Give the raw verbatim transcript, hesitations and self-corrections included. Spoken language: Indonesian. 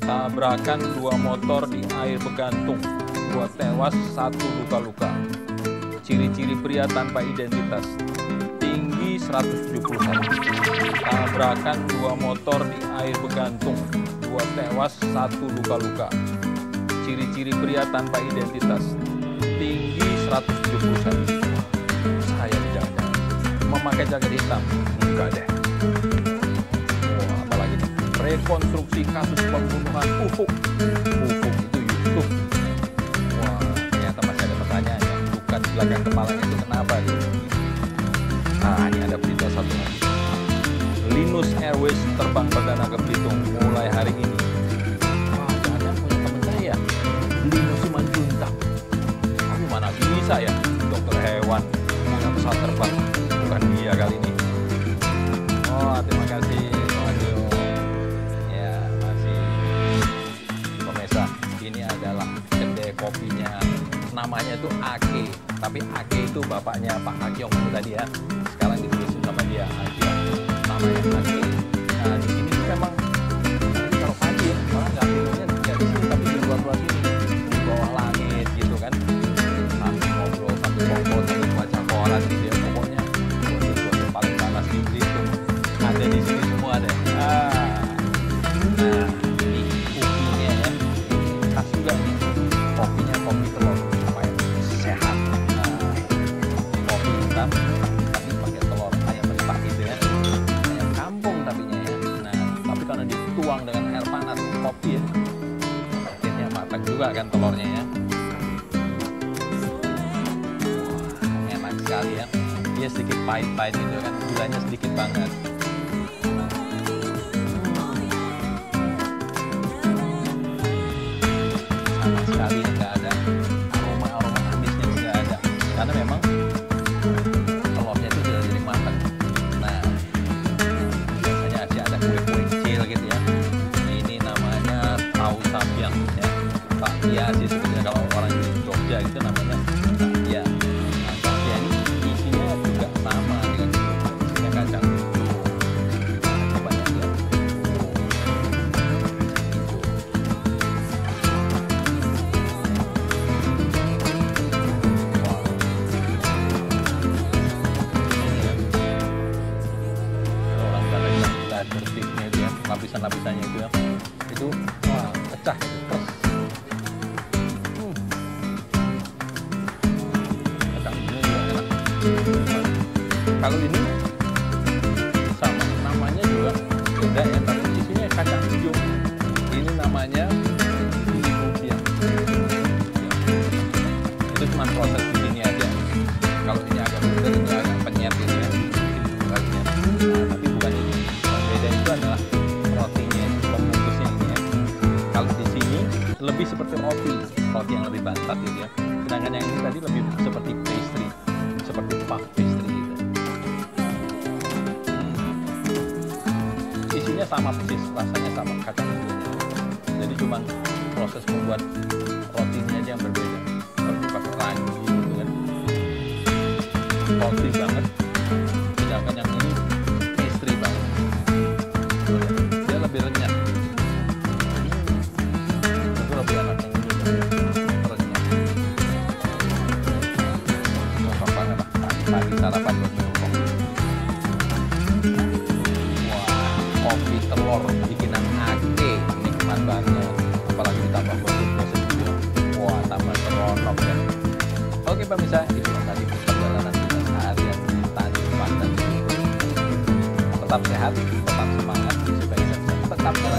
Tabrakan dua motor di air Begantung, dua tewas, satu luka-luka. Ciri-ciri pria tanpa identitas, tinggi seratus tujuh puluh satu. Tabrakan dua motor di air Begantung, dua tewas, satu luka-luka. Ciri-ciri pria tanpa identitas, tinggi seratus tujuh puluh satu. Saya jangan-jangan memakai jaket hitam? Enggak deh. Oh, apalagi nih, rekonstruksi kasus pembunuhan Ufuk. Ufuk itu Yusuf. Wah, ternyata masih ada pertanyaan ya. Bukan di belakang kepalanya itu kenapa gitu. Nah, ini ada berita satu lagi. Linus Airways terbang perdana ke Belitung mulai hari ini. Wah, jangan-jangan punya teman saya, Linus Simanjuntak. Tapi mana bisa ya, dokter hewan punya pesawat terbang. Bukan dia kali ini. Oh, terima kasih. Waduh. Ya, masih. Pemirsa, ini adalah kedai kopinya. Namanya tuh Ake. Tapi Ake itu bapaknya Pak Akyong itu tadi ya. Sekarang ditulisin sama dia Ake. Namanya Ake. Nah, di sini memang kalau pagi ya, orang nggak minumnya nggak di sini, tapi di luar-luar sini, di bawah langit gitu kan. Sambil ngobrol, sambil ngobrol, sambil baca koran gitu ya. Pokoknya suatu paling panas di Belitung ada di sini semua deh. Ah. Nah, ini kopinya ya, khas juga nih. Kopinya kopi telur supaya sehat. Nah, kopi hitam tapi pakai telur ayam mentah gitu ya. Ayam kampung tapinya ya. Nah, tapi karena dituang dengan air panas kopi ya, akhirnya matang juga kan telurnya ya. Wah, enak sekali ya. Dia sedikit pahit-pahit gitu kan, gulanya sedikit banget. Sama sekali nggak ada aroma-aroma amisnya, nggak ada. Karena memang telurnya itu sudah jadi matang. Nah, biasanya sih ada kue-kue kecil gitu ya. Ini namanya tahu sambiang ya. Bakpia sih sebenarnya kalau orang di Jogja itu namanya bakpia. Nah, bakpia ini isinya juga sama dengan isinya kacang hijau. Nah, coba ya lihat. Orang pada bilang kita tertibnya itu ya, lapisan-lapisannya itu ya, itu wah pecah, terus. Hmm. Kacang hijaunya juga enak. Kalau ini sama, namanya juga beda ya, tapi isinya kacang hijau. Ini namanya lumpia. Itu cuma proses di sini aja. Kalau ini agak bener, ini agak penyet gitu ya. Nah, tapi bukan ini. Yang beda itu adalah rotinya, pembungkusnya ini ya. Kalau di sini lebih seperti roti, roti yang lebih bantat gitu ya. Sedangkan yang ini tadi lebih seperti pastry, seperti puff pastry gitu. Hmm. Isinya sama persis, rasanya sama, kacang hijaunya. Jadi cuma proses membuat rotinya aja yang berbeda. Seperti pakai rangi gitu kan. Roti banget. Sedangkan yang ini pastry banget. Dia lebih renyah. Itu lebih enak yang ini. Renyah. Cocok banget lah. Pagi-pagi sarapan buat minum kopi. Wah, kopi telur bikinan Ake. Nikmat banget. Apalagi ditambah gosip-gosip juga. Wah, tambah seronok ya. Oke pemirsa, itulah tadi perjalanan kita seharian di Tanjung Pandan. Tetap sehat, tetap semangat, supaya bisa tetap